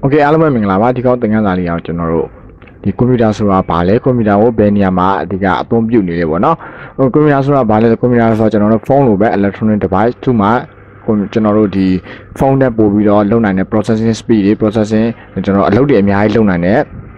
Okay အားလုံးပဲမင်္ဂလာပါဒီကောက်သင်ခန်းစာလေးအောင်ကျွန်တော်တို့ဒီကွန်ပျူတာဆိုတာဘာလဲကွန်ပျူတာကိုဘယ်နေရာမှာအဓိကအသုံးပြုနေလဲပေါ့နော်ကွန်ပျူတာဆိုတာဘာလဲကွန်ပျူတာဆိုတော့ကျွန်တော်တို့ဖုန်းလိုပဲ electronic device သူ့မှာကျွန်တော်တို့ဒီဖုန်းနဲ့ပို့ပြီးတော့လုပ်နိုင်တဲ့ processing speed တွေ processing ကျွန်တော်အလုပ်တွေအများကြီးလုပ်နိုင်တဲ့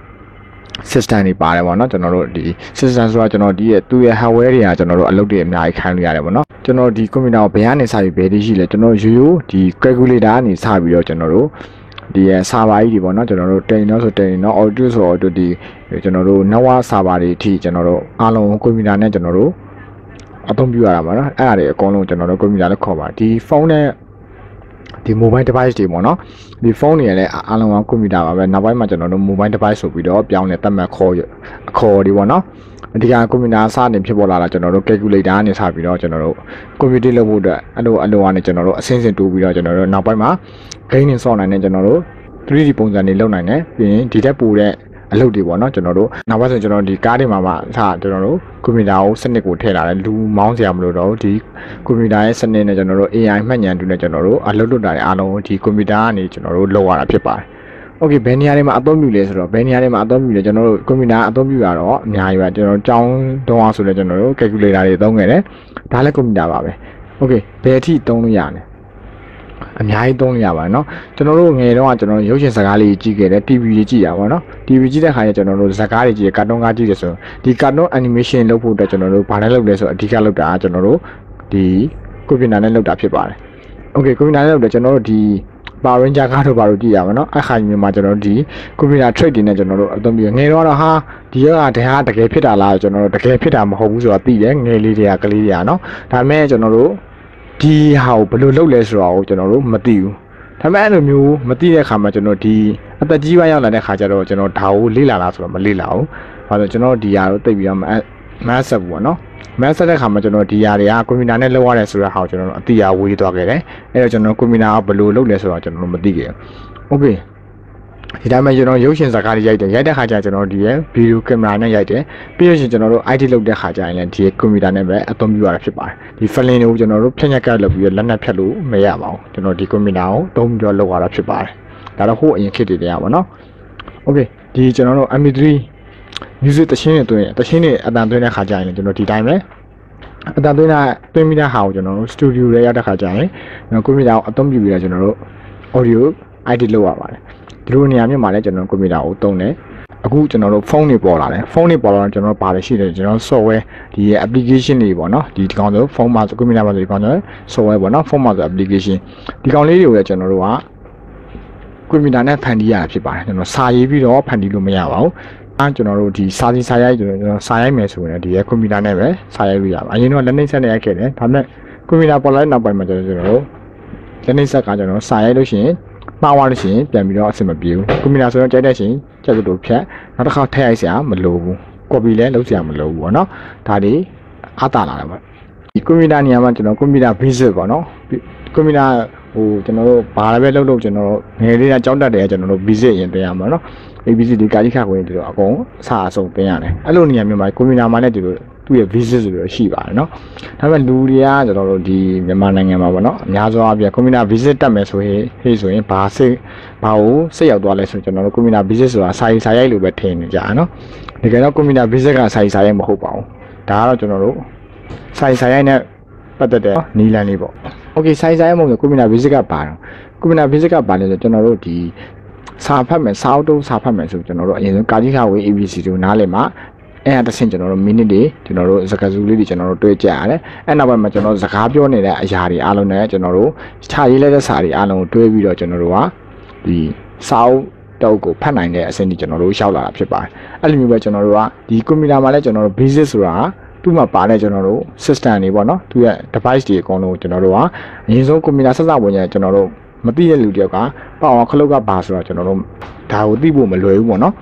system တွေပါတယ်ပေါ့နော်ကျွန်တော်တို့ဒီ system ဆိုတာကျွန်တော်ဒီရဲ့သူ့ရဲ့ hardware တွေကကျွန်တော်တို့အလုပ်တွေအများကြီးခိုင်းလို့ရတယ်ပေါ့နော်ကျွန်တော်ဒီကွန်ပျူတာကိုဘယ်ကနေစပြီးဘယ်တည်းရှိလဲကျွန်တော်ရိုးရိုးဒီ calculator ကနေစပြီးတော့ကျွန်တော်တို့ဒီစာပါကြီးတွေပေါ့နော်ကျွန်တော်တို့တင်တော့ဆိုတင်တော့ audio ဆို audio ဒီကျွန်တော်တို့ network စာပါတွေအထိကျွန်တော်တို့အားလုံးကွန်ပျူတာနဲ့ကျွန်တော်တို့အသုံးပြုရတာပါနော်အဲ့ဒါတွေအကုန်လုံးကျွန်တော်တို့ကွန်ပျူတာလို့ခေါ်ပါဒီဖုန်းနဲ့ဒီ mobile device တွေပေါ့နော်ဒီဖုန်းတွေလည်းအားလုံးကကွန်ပျူတာပါပဲနောက်ပိုင်းမှာကျွန်တော်တို့ mobile device ဆိုပြီးတော့ပြောင်းလဲတတ်မှတ်ခေါ်ဒီပေါ့နော်အဓိကကွန်ပျူတာစတင်ဖြစ်ပေါ်လာတာကျွန်တော်တို့ calculator နဲ့စပြီးတော့ကျွန်တော်တို့ computer လုပ်ဖို့အတွက်အလိုကနေကျွန်တော်တို့အဆင့်ဆင့်တိုးပြီးတော့ကျွန်တော်တို့နောက်ပိုင်းမှာ gain နဲ့ဆော့နိုင်တဲ့ကျွန်တော်တို့ 3D ပုံစံတွေလုပ်နိုင်တယ်ပြီးရင်ဒီတက်ပိုတဲ့အလုပ်တွေပေါ့နော်ကျွန်တော်တို့နောက်ပိုင်းဆိုကျွန်တော်ဒီကားတွေမှာမှကျွန်တော်တို့ကွန်ပျူတာကိုစနစ်ကိုထည့်လာတယ်လူမောင်းစရာမလိုတော့ဒီကွန်ပျူတာရဲ့စနစ်နဲ့ကျွန်တော်တို့ AI မှတ်ဉာဏ်တူနဲ့ကျွန်တော်တို့အလုပ်လုပ်တာတွေအားလုံးဒီကွန်ပျူတာကနေကျွန်တော်တို့လုပ်ရတာဖြစ်ပါတယ်။ Okay ဘယ်နေရာတွေမှာအသုံးပြုလဲဆိုတော့ဘယ်နေရာတွေမှာအသုံးပြုလဲကျွန်တော်တို့ကွန်ပျူတာအသုံးပြုရတော့အများကြီးပဲကျွန်တော်ကျောင်းတုံးအောင်ဆိုလဲကျွန်တော်တို့ calculator တွေသုံးခဲ့တယ်ဒါလည်းကွန်ပျူတာပါပဲ။ Okay ဘယ်အထိသုံးလို့ရလဲအများကြီးသုံးလို့ရပါတယ်နော်ကျွန်တော်တို့ငယ်တော့ကျွန်တော်ရုပ်ရှင်ဇာတ်ကားလေးကြည့်ခဲ့တယ် TV တွေကြည့်ရပါတော့ TV ကြည့်တဲ့ခါကျကျွန်တော်တို့ဇာတ်ကားတွေကြည့်ကာတွန်းကားကြည့်တယ်ဆိုဒီကာတွန်း animation လုပ်ဖို့အတွက်ကျွန်တော်တို့ဘာနဲ့လုပ်လဲဆိုအဓိကလုပ်တာကျွန်တော်တို့ဒီကွန်ပျူတာနဲ့လုပ်တာဖြစ်ပါတယ် Okay ကွန်ပျူတာနဲ့လုပ်တယ်ကျွန်တော်တို့ဒီ Power Ranger ကားတို့ဘာလို့ကြည့်ရပါတော့အခါမျိုးမှာကျွန်တော်တို့ဒီကွန်ပျူတာ trade တွေနဲ့ကျွန်တော်တို့အသုံးပြုငယ်တော့ဟာဒီကတကယ်ဖြစ်တာလားကျွန်တော်တို့တကယ်ဖြစ်တာမဟုတ်ဘူးဆိုတော့သိတယ်ငယ်လေးတွေကကလေးတွေကနော်ဒါပေမဲ့ကျွန်တော်တို့ဒီဟာကိုဘယ်လိုလုပ်လဲဆိုတာကိုကျွန်တော်တို့မသိဘူးဒါပေမဲ့အဲ့လိုမျိုးမသိတဲ့အခါမှာကျွန်တော်ဒီအသက်ကြီးပိုင်းရောက်လာတဲ့အခါကျတော့ကျွန်တော်ဒါကိုလေ့လာလားဆိုတော့မလေ့လာဘူးဘာလို့ကျွန်တော်ဒီဟာကိုသိပြီးတော့မတ်ဆက်ဘူးပေါ့နော်မတ်ဆက်တဲ့အခါမှာကျွန်တော်ဒီဟာတွေကကွန်ပျူတာနဲ့လုပ်ရတယ်ဆိုတဲ့ဟာကိုကျွန်တော်အတိအဝေးသွားခဲ့တယ်အဲ့တော့ကျွန်တော်ကွန်ပျူတာကဘယ်လိုလုပ်လဲဆိုတော့ကျွန်တော်မသိခဲ့ဘူး Okayဒီတိုင်းမှာကျွန်တော်ရုပ်ရှင်ဇာတ်ကားတွေရိုက်တဲ့ခါကျကျွန်တော်ဒီရဲ့ဗီဒီယိုကင်မရာနဲ့ရိုက်တယ်ပြီးလို့ရှိရင်ကျွန်တော်တို့ IT လုပ်တဲ့ခါကျရင်လည်းဒီကွန်ပျူတာနဲ့ပဲအသုံးပြုရတာဖြစ်ပါတယ်ဒီ file တွေကိုကျွန်တော်တို့ဖြတ်ညက်ကလုပ်ပြီးလက်နက်ဖြတ်လို့မရပါဘူးကျွန်တော်ဒီကွန်ပျူတာကိုသုံးပြီးတော့လုပ်ရတာဖြစ်ပါတယ်ဒါတော့ဟိုအရင်ခေတ်တွေတည်းရပါတော့ Okay ဒီကျွန်တော်တို့ MP3 music တခြင်းတွေအတန်သွင်းတဲ့ခါကျရင်လည်းကျွန်တော်ဒီတိုင်းပဲအတန်သွင်းပြီးတဲ့ဟာကိုကျွန်တော်တို့ studio ထဲရောက်တဲ့ခါကျရင်ကွန်ပျူတာကိုအသုံးပြုပြီးတော့ကျွန်တော်တို့ audio IT လုပ်ရပါတယ်ဒီလိုနေရာမျိုးမှာလည်းကျွန်တော်ကွန်ပျူတာကိုသုံးတယ်အခုကျွန်တော်တို့ဖုန်းတွေပေါ်လာတယ်ဖုန်းတွေပေါ်လာတော့ကျွန်တော်ပါတယ်ရှိတယ်ကျွန်တော် software ဒီ application တွေပေါ့နော်ဒီကောင်ဆိုဖုန်းမှာဆိုကွန်ပျူတာမှာဆိုဒီကောင်ဆို software ပေါ့နော်ဖုန်းမှာဆို application ဒီကောင်လေးတွေကိုလည်းကျွန်တော်တို့ကကွန်ပျူတာနဲ့ဖန်တီးရတာဖြစ်ပါတယ်ကျွန်တော်စာရေးပြီးတော့ဖန်တီးလို့မရပါဘူးကျွန်တော်တို့ဒီစာရိုက်ကျွန်တော်စာရိုက်မယ်ဆိုရင်ဒီကွန်ပျူတာနဲ့ပဲစာရိုက်လို့ရပါအရင်တော့လက်နှိပ်ဆက်နဲ့ရိုက်ခဲ့တယ်ဒါပေမဲ့ကွန်ပျူတာပေါ်လာတဲ့နောက်ပိုင်းမှာကျွန်တော်တို့လက်နှိပ်ဆက်ကကျွန်တော်စာရိုက်လို့ရှိရင်မှားသွားလို့ရှိရင်ပြန်ပြီးတော့အဆင်မပြေဘူးကွန်ပျူတာဆိုတော့ကြိုက်တဲ့ရှင်ကြက်လို့ဖြတ်နောက်တစ်ခါထည့်ရိုက်စရာမလိုဘူး copy လည်းလုပ်စရာမလိုဘူးပေါ့နော်ဒါတွေအားတာလာတယ်ပေါ့ဒီကွန်ပျူတာနေရာမှာကျွန်တော်ကွန်ပျူတာ basic ပေါ့နော်ကွန်ပျူတာကျွန်တော်တို့ဘာလည်းပဲလုပ်ကျွန်တော်တို့ငယ်လေးကကြောင်းတက်တယ်ကျွန်တော်တို့ basic ရင်တင်ရမှာနော် ABC ဒီကာကြီးခါဝင်ဒီလိုအကုန်အစားအဆုံးတင်ရတယ်အဲ့လိုနေရာမျိုးမှာကွန်ပျူတာမှာလည်းဒီလိုသူ့ရဲ့ visit ဆိုလို့ရှိပါတယ်เนาะဒါပေမဲ့လူတွေကကျွန်တော်တို့ဒီမြန်မာနိုင်ငံမှာပေါ့เนาะအများဆုံးအပြည့်ကွန်ပျူတာ visit တက်မယ်ဆိုရင်ဘာကိုစိတ်ရောက်သွားလဲဆိုကျွန်တော်တို့ကွန်ပျူတာ visit ဆိုတာစာရိုက်လို့ပဲထင်နေကြเนาะဒီကတော့ကွန်ပျူတာ visit ကစာရိုက်မဟုတ်ပါဘူးဒါကတော့ကျွန်တော်တို့စာရိုက်နဲ့ပတ်သက်တဲ့နီလန်လေးပေါ့ Okay စာရိုက်မဟုတ်ဘူးကွန်ပျူတာ visit ကပါတော့ကွန်ပျူတာ visit ကပါလဲဆိုကျွန်တော်တို့ဒီစာဖတ်မယ်စာအုပ်တုံးစာဖတ်မယ်ဆိုကျွန်တော်တို့အရင်ဆုံးကာကြီးခါဝေး ABC တို့နားလည်မှာအဲ့ဒါတစ်ဆင့်ကျွန်တော်တို့ minute တွေကျွန်တော်တို့စကားစုလေးတွေကျွန်တော်တို့တွေ့ကြရတယ်အဲ့နောက်ပိုင်းမှာကျွန်တော်စကားပြောနေတဲ့အရာတွေအားလုံးနဲ့ကျွန်တော်တို့ခြာရေးလိုက်တဲ့စာတွေအားလုံးကိုတွဲပြီးတော့ကျွန်တော်တို့ကဒီစာအုပ်တုပ်ကိုဖတ်နိုင်တဲ့အဆင့်ကြီးကျွန်တော်တို့ရောက်လာတာဖြစ်ပါတယ်အဲ့လိုမျိုးပဲကျွန်တော်တို့ကဒီကွန်ပျူတာမှာလည်းကျွန်တော်တို့ basic ဆိုတာသူ့မှာပါတဲ့ကျွန်တော်တို့ system တွေပေါ့နော်သူရဲ့ device တွေအကုန်လုံးကျွန်တော်တို့ကအရင်ဆုံးကွန်ပျူတာဆက်စပ်ဝင်ရကျွန်တော်တို့မသိတဲ့လူတယောက်ကပေါအောင်ခလုတ်ကပါဆိုတော့ကျွန်တော်တို့ဒါကိုသိဖို့မလွယ်ဘူးပေါ့နော်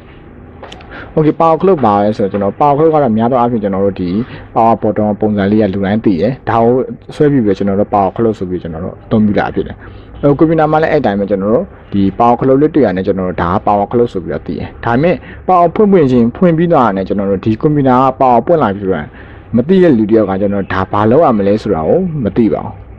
Okay ပေါခလုတ်ပါလဲဆိုတော့ကျွန်တော်ပေါခလုတ်ကတော့များသောအားဖြင့်ကျွန်တော်တို့ဒီပေါပေါ်တော့ပုံစံလေးကလူတိုင်းသိတယ်ဒါကိုဆွဲပြီးပဲကျွန်တော်တို့ပေါခလုတ်ဆိုပြီးကျွန်တော်တို့အသုံးပြုတာဖြစ်တယ်ကွန်ပျူတာမှာလည်းအဲ့တိုင်းပဲကျွန်တော်တို့ဒီပေါခလုတ်လေးတွေ့ရတယ်ကျွန်တော်တို့ဒါပေါခလုတ်ဆိုပြီးတော့သိတယ်ဒါပေမဲ့ပေါဖွင့်ပြီးတော့ရတယ်ကျွန်တော်တို့ဒီကွန်ပျူတာကပေါပွင့်လာပြီးတော့မသိတဲ့လူတယောက်ကကျွန်တော်ဒါဘာလုပ်ရမလဲဆိုတာကိုမသိပါဘူး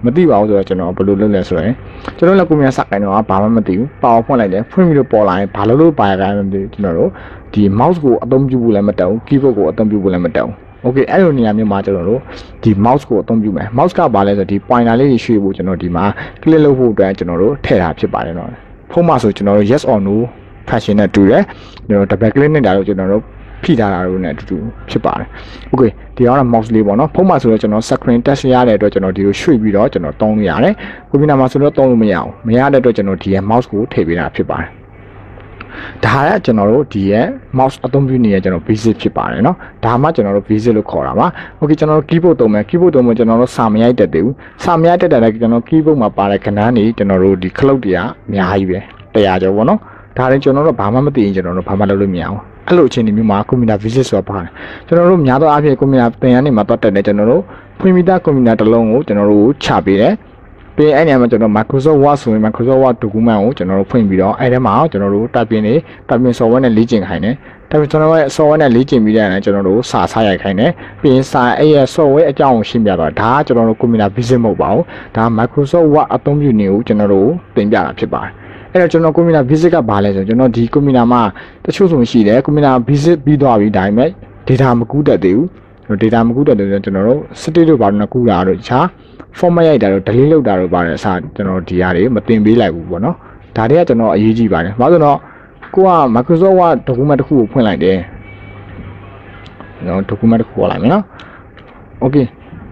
မသိပါဘူးဆိုတော့ကျွန်တော်ဘယ်လိုလုပ်လဲဆိုရင်ကျွန်တော်လည်းကွန်ပျူတာစကိုင်တော့ဘာမှမသိဘူးပါဝါဖွင့်လိုက်တယ်ဖွင့်ပြီးတော့ပေါ်လာရင်ဘာလို့ပါရခိုင်းမသိဘူးကျွန်တော်တို့ဒီ mouse ကိုအသုံးပြုဖို့လည်းမတက်ဘူး keyboard ကိုအသုံးပြုဖို့လည်းမတက်ဘူး okay အဲ့လိုနေရာမျိုးမှာကျွန်တော်တို့ဒီ mouse ကိုအသုံးပြုမယ် mouse ကဘာလဲဆိုဒီ pointer လေးတွေရွှေ့ဖို့ကျွန်တော်ဒီမှာ click လုပ်ဖို့အတွက်ကျွန်တော်တို့ထည့်တာဖြစ်ပါတယ်နော်ဖုန်းမှာဆိုကျွန်တော်တို့ yes or no function နဲ့တူတယ်ကျွန်တော် double click နဲ့တာတော့ကျွန်တော်တို့ဖိထားတာတို့နဲ့အတူတူဖြစ်ပါတယ် okay ဒီကတော့ mouse လေးပေါ့နော်ဖုန်းမှာဆိုတော့ကျွန်တော် screen touch ရတဲ့အတွက်ကျွန်တော်ဒီလိုရွှေ့ပြီးတော့ကျွန်တော်သုံးလို့ရတယ်ကွန်ပျူတာမှာဆိုတော့သုံးလို့မရအောင်မရတဲ့အတွက်ကျွန်တော်ဒီရဲ့ mouse ကိုထည့်ပေးတာဖြစ်ပါတယ်ဒါကကျွန်တော်တို့ဒီရဲ့ mouse အသုံးပြုနေရကျွန်တော် basic ဖြစ်ပါတယ်เนาะဒါမှကျွန်တော်တို့ basic လို့ခေါ်တာပါ okay ကျွန်တော်တို့ keyboard သုံးမယ် keyboard သုံးမယ်ကျွန်တော်တို့စာမရိုက်တတ်သေးဘူးစာမရိုက်တတ်တယ်ကျွန်တော် keyboard မှာပါတဲ့ခဏန်းနေကျွန်တော်တို့ဒီ cloud တွေကအများကြီးပဲ100ကျော်ပေါ့နော်ဒါလည်းကျွန်တော်တို့ဘာမှမသိရင်ကျွန်တော်တို့ဘာမှလုပ်လို့မရအောင်အဲ့လိုအခြေအနေမျိုးမှာ computer visit ဆိုတာပါတယ်ကျွန်တော်တို့များသောအားဖြင့် computer သင်ရနေမှာတွတ်တက်တယ်ကျွန်တော်တို့ဖွင့်ပြီးသား computer တစ်လုံးကိုကျွန်တော်တို့ချပေးတယ်ပြီးအဲ့နေရာမှာကျွန်တော် Microsoft Word ဆိုရင် Microsoft Word document ကိုကျွန်တော်တို့ဖွင့်ပြီးတော့အဲ့ထဲမှာကျွန်တော်တို့ typing software နဲ့လေ့ကျင့်ခိုင်းတယ်ဒါပေမဲ့ကျွန်တော်ရဲ့ software နဲ့လေ့ကျင့်ပြီးတဲ့အခါကျွန်တော်တို့စာစားရိုက်ခိုင်းတယ်ပြီးရင်စာအဲ့ရဲ့ software အကြောင်းကိုရှင်းပြတော့ဒါကကျွန်တော်တို့ computer visit မဟုတ်ပါဘူးဒါ Microsoft Word အသုံးပြုနေကိုကျွန်တော်တို့သင်ပြတာဖြစ်ပါတယ်အဲ့တော့ကျွန်တော်ကွန်ပျူတာ visit ကဘာလဲဆိုကျွန်တော်ဒီကွန်ပျူတာမှာတချို့ဆိုရှိတယ်ကွန်ပျူတာ visit ပြီးသွားပြီဒါပေမဲ့ data မကူးတတ်သေးဘူး data မကူးတတ်တယ်ကျွန်တော်တို့ state တို့ဘာလို့ကူးတာတို့တခြား format ရိုက်တာတို့ delete လုပ်တာတို့ပါတယ်အစားကျွန်တော်ဒီဟာတွေမတင်ပေးလိုက်ဘူးပေါ့နော်ဒါတွေကကျွန်တော်အရေးကြီးပါတယ်ဘာလို့ဆိုတော့ကိုက Microsoft Word document တစ်ခုကိုဖွင့်လိုက်တယ်ကျွန်တော် document တစ်ခုပေါ်လိုက်မယ်နော် okay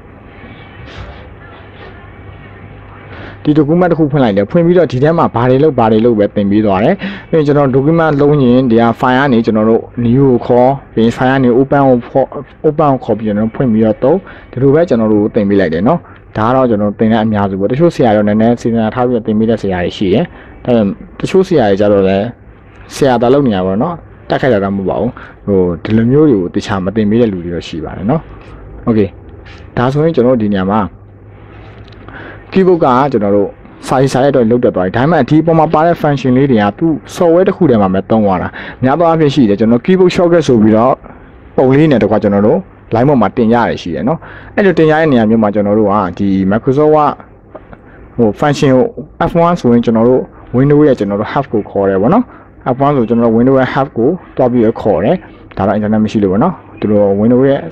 ဒီ document တစ်ခုဖွင့်လိုက်တယ်ဖွင့်ပြီးတော့ဒီထဲမှာဘာတွေလုပ်ပဲသင်ပေးသွားတယ်ပြီးရင်ကျွန်တော် document လုံးရင်ဒီဟာ file ကနေကျွန်တော်တို့ new ကိုခေါ်ပြီးရင် file ကနေ open ကိုခေါ်ပြီးကျွန်တော်ဖွင့်ပြီးတော့ဒီလိုပဲကျွန်တော်တို့သင်ပေးလိုက်တယ်เนาะဒါကတော့ကျွန်တော်သင်တဲ့အများစုပေါ့တချို့ဆရာတော့နည်းနည်းစေတနာထားပြီးသင်ပေးတဲ့ဆရာတွေရှိတယ်ဒါပေမဲ့တချို့ဆရာတွေကြတော့လည်းဆရာတာလုပ်နေရပါတော့เนาะတက်ခိုက်တာတော့မဟုတ်ပါဘူးဟိုဒီလိုမျိုးတွေကိုတခြားမသင်ပေးတဲ့လူတွေတော့ရှိပါတယ်เนาะ okay ဒါဆိုရင်ကျွန်တော်ဒီနေရာမှာkeyboard ကကျွန်တော်တို့စာရေးစာရိုက်တော့လုတ်တက်သွားပြီဒါပေမဲ့ဒီအပေါ်မှာပါတဲ့ function လေးတွေကသူ software တစ်ခုထဲမှာပဲသုံးသွားတာများသောအားဖြင့်ရှိတယ်ကျွန်တော် keyboard shortcut ဆိုပြီးတော့ပုံလေးနဲ့တကွာကျွန်တော်တို့ line ပေါ်မှာတင်ရတယ်ရှိတယ်เนาะအဲ့လိုတင်ရတဲ့နေရာမျိုးမှာကျွန်တော်တို့ကဒီ Microsoft ကဟို function ကို F1 ဆိုရင်ကျွန်တော်တို့ Windows ရဲ့ကျွန်တော်တို့ have ကိုခေါ်တယ်ဗောနော် F1 ဆိုကျွန်တော်တို့ Windows ရဲ့ have ကိုတွားပြီးတော့ခေါ်တယ်ဒါတော့ internet မရှိလို့ဗောနော်သူတို့ Windows ရဲ့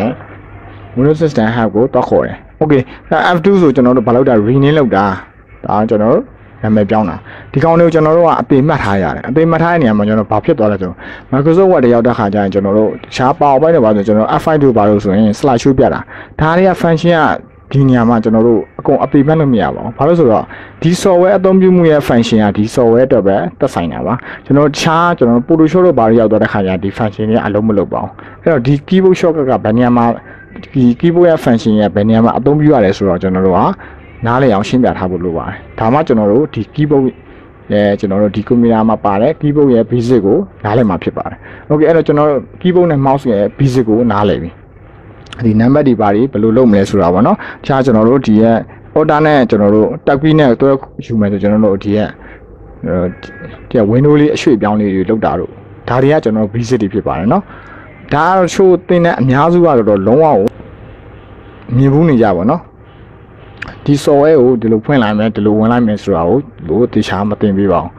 Windows system have ကိုတွားခေါ်တယ်okay F2 ဆိုကျွန်တော်တို့ဘာလုပ်တာ rename လုပ်တာဒါကျွန်တော်တို့နာမည်ပြောင်းတာဒီကောင်တွေကိုကျွန်တော်တို့ကအပေမှတ်ထားရတယ်အပေမှတ်ထားတဲ့နေရာမှာကျွန်တော်ဘာဖြစ်သွားလဲဆို Microsoft Word တရောက်တဲ့ခါကျရင်ကျွန်တော်တို့ရှားပေါပိုင်းတော့ပါဆိုကျွန်တော် F5 တို့ပါလို့ဆိုရင် slide show ပြတာဒါတွေက function ကဒီနေရာမှာကျွန်တော်တို့အကုန်အပေမှတ်လို့မရပါဘူးဘာလို့ဆိုတော့ဒီ software အသုံးပြုမှုရဲ့ function ကဒီ software အတွက်ပဲသက်ဆိုင်တာပါကျွန်တော်ကျွန်တော် Photoshop တို့ဘာတွေရောက်တဲ့ခါကျဒီ function တွေအလုံးမလုပ်ပါဘူးအဲ့တော့ဒီ keyboard shortcut ကဘယ်နေရာမှာဒီ keyboard ရဲ့ function ရဲ့ဘယ်နေရာမှာအသုံးပြုရတယ်ဆိုတော့ကျွန်တော်တို့ကနားလည်အောင်ရှင်းပြထားဖို့လိုပါတယ်ဒါမှကျွန်တော်တို့ဒီ keyboard ကျွန်တော်တို့ဒီ computer မှာပါတဲ့ keyboard ရဲ့ basic ကိုနားလည်မှာဖြစ်ပါတယ် okay အဲ့တော့ကျွန်တော်တို့ keyboard နဲ့ mouse ရဲ့ basic ကိုနားလည်ပြီဒီ number တွေပါဘယ်လိုလုပ်မလဲဆိုတာပေါ့နော်တခြားကျွန်တော်တို့ဒီရဲ့ order နဲ့ကျွန်တော်တို့ tab key နဲ့တွဲယူမယ်ဆိုကျွန်တော်တို့ဒီရဲ့ဒီ window လေးအရွှေ့ပြောင်းလေးတွေလောက်တာတို့ဒါတွေကကျွန်တော် basic တွေဖြစ်ပါတယ်နော်ဒါကတော့ချိုးတင်တဲ့အများစုကတော့လုံးဝကိုမြင်ဘူးနေကြပါနော်ဒီ software ကိုဒီလိုဖွင့်လိုက်မယ်ဒီလိုဝင်လိုက်မယ်ဆိုတာကိုလို့တခြားမတင်ပေးပါဘူး